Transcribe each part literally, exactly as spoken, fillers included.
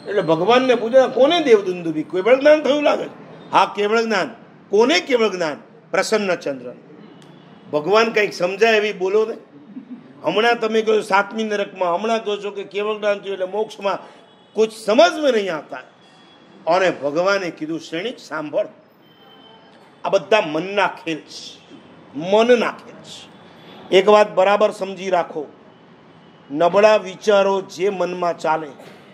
એટલે ભગવાનને પૂછે કોને દેવદુંદુભી? કેવળ જ્ઞાન થયું લાગે? હા કેવળ જ્ઞાન. કોને કેવળ જ્ઞાન? પ્રસન્નચંદ્ર. ભગવાન કંઈક સમજાય એવી બોલો ને. હમણાં તમે કહો સાતમી નરકમાં, હમણાં કહો છો કે કેવળ જ્ઞાન થયું એટલે મોક્ષમાં, કુછ સમજમાં નહીં આવતા. અને ભગવાને કીધું શ્રેણિક સાંભળ, આ બધા મનના ખેલ છે, મનના ખેલ છે. એક વાત બરાબર સમજી રાખો, નબળા વિચારો જે મનમાં ચાલે,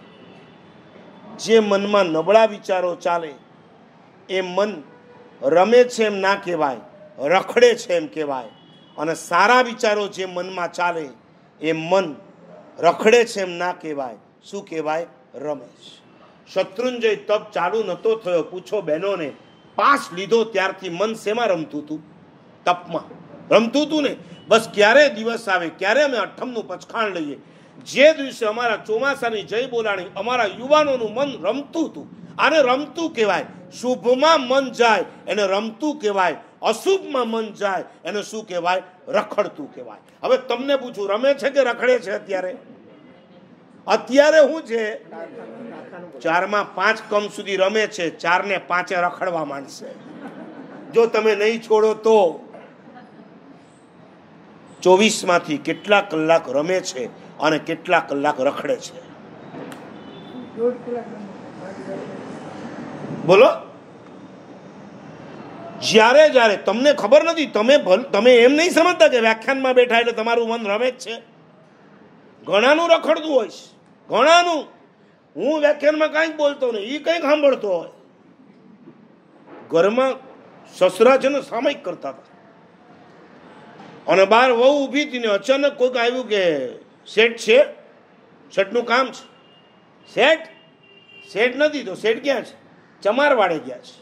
જે મનમાં નબળા વિચારો ચાલે એ મન રમે છે એમ ના કહેવાય, રખડે છે એમ કહેવાય. અને સારા વિચારો જે મનમાં ચાલે એ મન રખડે છે એમ ના કહેવાય, શું કહેવાય? રમે છે. શત્રુંજય તપ ચાલુ નતો થયો, પૂછો બહેનોને. પાસ લીધો ત્યારથી મન શેમાં રમતું હતું? તપમાં રમતું હતું ને. બસ ક્યારે દિવસ આવે, ક્યારે અમે અઠમનું પચખાણ લઈએ, જે દિવસે અમારા ચોમાસાની જય બોલાણી, અમારા યુવાનોનું મન રમતું હતું. આને રમતું કહેવાય. શુભમાં મન જાય એને રમતું કહેવાય, અશુભમાં મન જાય એને શું કહેવાય? રખડતું કહેવાય. હવે તમને પૂછું, રમે છે કે રખડે છે અત્યારે? અત્યારે શું છે? ચારમાં પાંચ કમ સુધી રમે છે, ચાર ને પાંચે રખડવા માંડશે. જો તમે નહીં છોડો તો ચોવીસ માંથી કેટલા કલાક રમે છે અને કેટલા કલાક રખડે છે? બોલો. જ્યારે જ્યારે તમને ખબર નથી, તમે તમે એમ નહીં સમજતા કે વ્યાખ્યાનમાં બેઠા એટલે તમારું મન રમે જ છે. ઘણાનું રખડતું હોય છે, ઘણાનું. હું વ્યાખ્યાનમાં કાંઈક બોલતો નહીં, એ કંઈક સાંભળતો હોય. ઘરમાં સસરા છે ને સામયિક કરતા હતા અને બહાર વહુ ઊભી હતી ને અચાનક કોઈક આવ્યું કે શેઠ છે, શેઠનું કામ છે. શેઠ શેઠ નથી તો શેઠ ક્યાં છે? ચમારવાડે ગયા છે.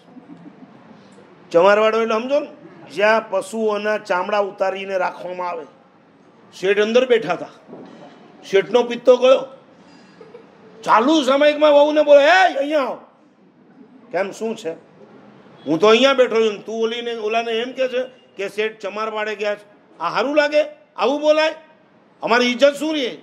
ચમારવાડો એટલે સમજો ને, જ્યાં પશુઓના ચામડા ઉતારીને રાખવામાં આવે. શેઠ અંદર બેઠા હતા. શેઠનો પિત્તો ગયો. ચાલુ સામયિકમાં વહુને બોલે, હે અહીંયા આવ. કેમ, શું છે? હું તો અહીંયા બેઠો છું, તું ઓલીને ઓલાને એમ કે છે કે શેઠ ચમારવાડે ગયા છે. આ સારું લાગે? આવું બોલાય? અમારી ઇજ્જત શું રહે?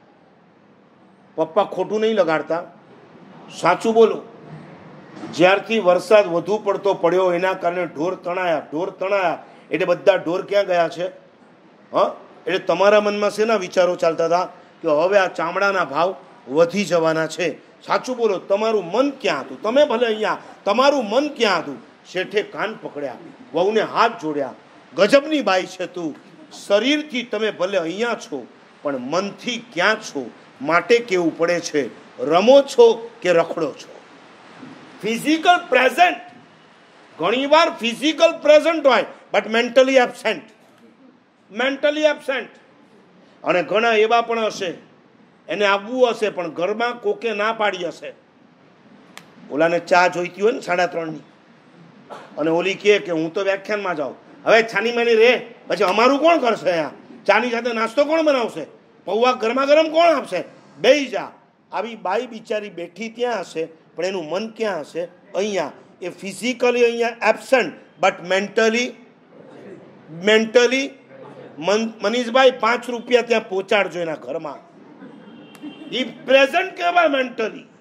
પપ્પા ખોટું નહીં લગાડતા, સાચું બોલો. જ્યારથી વરસાદ વધુ પડતો પડ્યો એના કારણે ઢોર તણાયા. ઢોર તણાયા એટલે બધા ઢોર ક્યાં ગયા છે? હા, એટલે તમારા મનમાં શેના વિચારો ચાલતા હતા કે હવે આ ચામડાના ભાવ વધી જવાના છે? સાચું બોલો, તમારું મન ક્યાં હતું? તમે ભલે અહીંયા, તમારું મન ક્યાં હતું? શેઠે કાન પકડ્યા, વહુને હાથ જોડ્યા. ગજબની બાઈ છે તું, શરીરથી તમે ભલે અહીંયા છો પણ મનથી ક્યાં છો? માટે કેવું પડે છે, રમો છો કે રખડો છો? ફિઝિકલ પ્રેઝન્ટ, ઘણી વાર ફિઝિકલ પ્રેઝન્ટ હોય but mentally absent. Mentally absent. અને ઘણા એવા પણ હશે, એને આવવું હશે પણ ઘરમાં કોકે ના પાડી હશે. ઓલાને ચા જોઈતી હોય ને સાડા ત્રણની, અને ઓલી કહે કે હું તો વ્યાખ્યાનમાં જાઉં. હવે છાની માની રે, પછી અમારું કોણ કરશે? અહીંયા ચાની સાથે નાસ્તો કોણ બનાવશે? પૌવા ગરમા ગરમ કોણ આપશે? બેહી જા. આવી બાઈ બિચારી બેઠી ત્યાં હશે પણ એનું મન ક્યાં હશે? અહીંયા. એ ફિઝિકલી અહીંયા absent but mentally mentally Manishbhai પાંચ રૂપિયા ત્યાં પહોંચાડજો એના ઘરમાં. એ પ્રેઝન્ટ કહેવાય મેન્ટલી.